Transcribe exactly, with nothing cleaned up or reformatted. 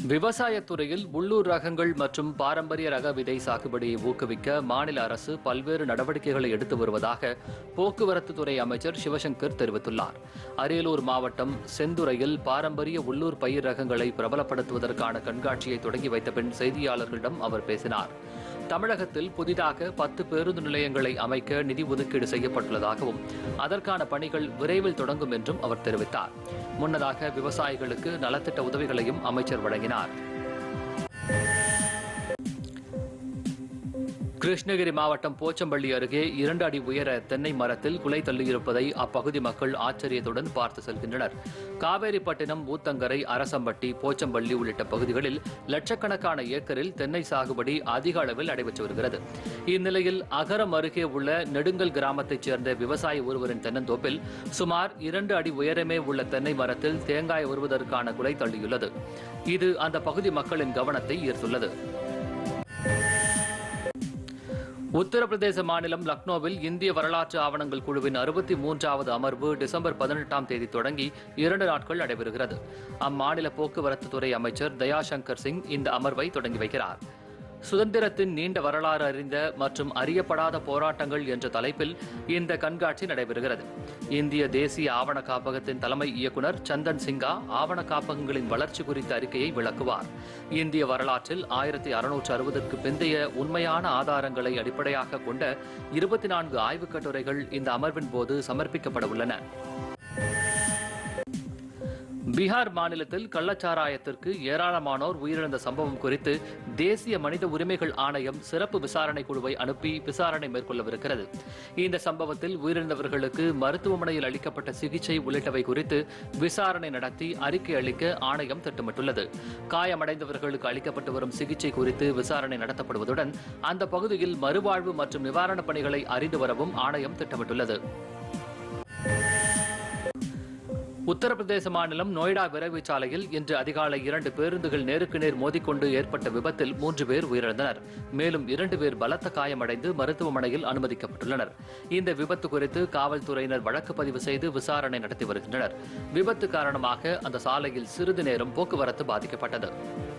விவசாயத்துறையில் உள்ளூர் ரகங்கள் மற்றும் பாரம்பரிய ரக விதை சாகுபடியை ஊக்குவிக்க மாநில அரசு பல்வேறு நடவடிக்கைகளை எடுத்து வருவதாக போக்குவரத்துத்துறை அமைச்சர் சிவசங்கர் தெரிவித்துள்ளார். அரியலூர் மாவட்டம் செந்துறையில் பாரம்பரிய உள்ளூர் பயிர் ரகங்களை பிரபலப்படுத்துவதற்கான கண்காட்சியை தொடங்கி வைத்த பின் செய்தியாளர்களிடம் அவர் பேசினார். தமிழகத்தில் புதிதாக பத்து பேருந்து நிலையங்களை அமைக்க நிதி ஒதுக்கீடு செய்யப்பட்டுள்ளதாகவும் அதற்கான பணிகள் விரைவில் தொடங்கும் என்றும் அவர் தெரிவித்தார். முன்னதாக விவசாயிகளுக்கு நலத்திட்ட உதவிகளையும் அமைச்சர் வழங்கினார். கிருஷ்ணகிரி மாவட்டம் போச்சம்பள்ளி அருகே இரண்டு அடி உயர தென்னை மரத்தில் குலை தள்ளியிருப்பதை அப்பகுதி மக்கள் ஆச்சரியத்துடன் பார்த்து செல்கின்றனர். காவேரிப்பட்டினம், ஊத்தங்கரை, அரசம்பட்டி, போச்சம்பள்ளி உள்ளிட்ட பகுதிகளில் லட்சக்கணக்கான ஏக்கரில் தென்னை சாகுபடி அதிக அளவில் நடைபெற்று வருகிறது. இந்நிலையில் அகரம் அருகே உள்ள நெடுங்கல் கிராமத்தைச் சேர்ந்த விவசாயி ஒருவரின் தென்னந்தோப்பில் சுமார் இரண்டு அடி உயரமே உள்ள தென்னை மரத்தில் தேங்காய் வருவதற்கான குலை தள்ளியுள்ளது. இது அந்த பகுதி மக்களின் கவனத்தை ஈர்த்துள்ளது. உத்தரப்பிரதேச மாநிலம் லக்னோவில் இந்திய வரலாற்று ஆவணங்கள் குழுவின் அறுபத்தி மூன்றாவது அமர்வு டிசம்பர் பதினெட்டாம் தேதி தொடங்கி இரண்டு நாட்கள் நடைபெறுகிறது. அம்மாநில போக்குவரத்துத்துறை அமைச்சர் தயாசங்கர் சிங் இந்த அமர்வை தொடங்கி வைக்கிறார். சுதந்திரத்தின் நீண்ட வரலாறு அறிந்த மற்றும் அறியப்படாத போராட்டங்கள் என்ற தலைப்பில் இந்த கண்காட்சி நடைபெறுகிறது. இந்திய தேசிய ஆவண காப்பகத்தின் தலைமை இயக்குநர் சந்தன் சிங்கா ஆவண காப்பகங்களின் வளர்ச்சி குறித்த அறிக்கையை விளக்குவார். இந்திய வரலாற்றில் ஆயிரத்தி அறுநூற்று அறுபதற்கு பிந்தைய உண்மையான ஆதாரங்களை அடிப்படையாக கொண்ட இருபத்தி நான்கு ஆய்வுக் கட்டுரைகள் இந்த அமர்வின் போது சமர்ப்பிக்கப்பட உள்ளன. பீகார் மாநிலத்தில் கள்ளச்சாராயத்திற்கு ஏராளமானோர் உயிரிழந்த சம்பவம் குறித்து தேசிய மனித உரிமைகள் ஆணையம் சிறப்பு விசாரணை குழுவை அனுப்பி விசாரணை மேற்கொள்ளவிருக்கிறது. இந்த சம்பவத்தில் உயிரிழந்தவர்களுக்கு மருத்துவமனையில் அளிக்கப்பட்ட சிகிச்சை உள்ளிட்டவை குறித்து விசாரணை நடத்தி அறிக்கை அளிக்க ஆணையம் திட்டமிட்டுள்ளது. காயமடைந்தவர்களுக்கு அளிக்கப்பட்டு வரும் சிகிச்சை குறித்து விசாரணை நடத்தப்படுவதுடன் அந்த பகுதியில் மறுவாழ்வு மற்றும் நிவாரணப் பணிகளை அறிந்து வரவும் ஆணையம் திட்டமிட்டுள்ளது. உத்தரப்பிரதேச மாநிலம் நொய்டா விரைவு சாலையில் இன்று அதிகாலை இரண்டு பேருந்துகள் நேருக்கு நேர் மோதிக்கொண்டு ஏற்பட்ட விபத்தில் மூன்று பேர் உயிரிழந்தனர். மேலும் இரண்டு பேர் பலத்த காயமடைந்து மருத்துவமனையில் அனுமதிக்கப்பட்டுள்ளனர். இந்த விபத்து குறித்து காவல்துறையினர் வழக்கு பதிவு செய்து விசாரணை நடத்தி வருகின்றனர். விபத்து காரணமாக அந்த சாலையில் சிறிது நேரம் போக்குவரத்து பாதிக்கப்பட்டது.